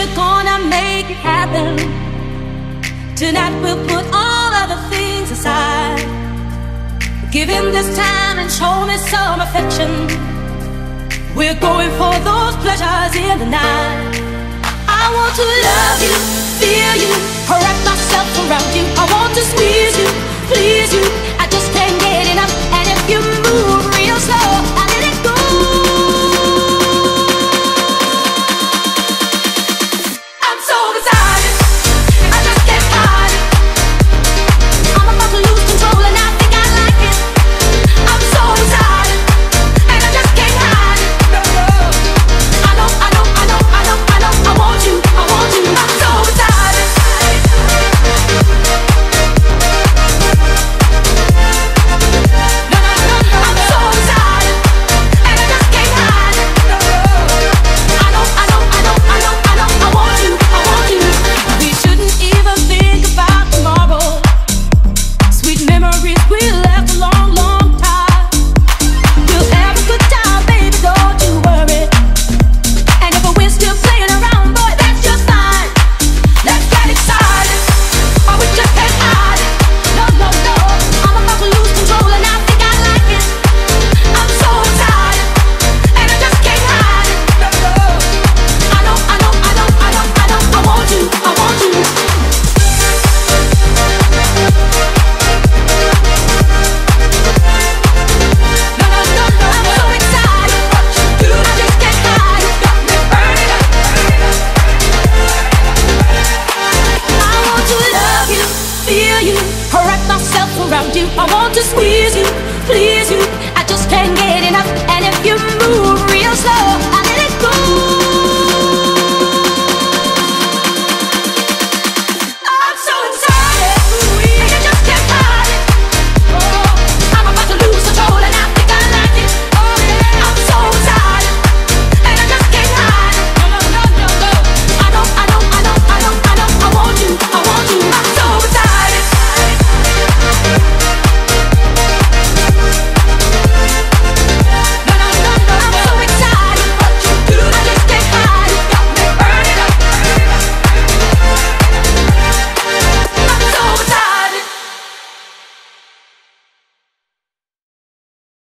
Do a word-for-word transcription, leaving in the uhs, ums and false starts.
we're gonna make it happen. Tonight we'll put all other things aside. Give him this time and show me some affection. We're going for those pleasures in the night. I want to love you, feel you, wrap myself around you. I want to squeeze you, please you,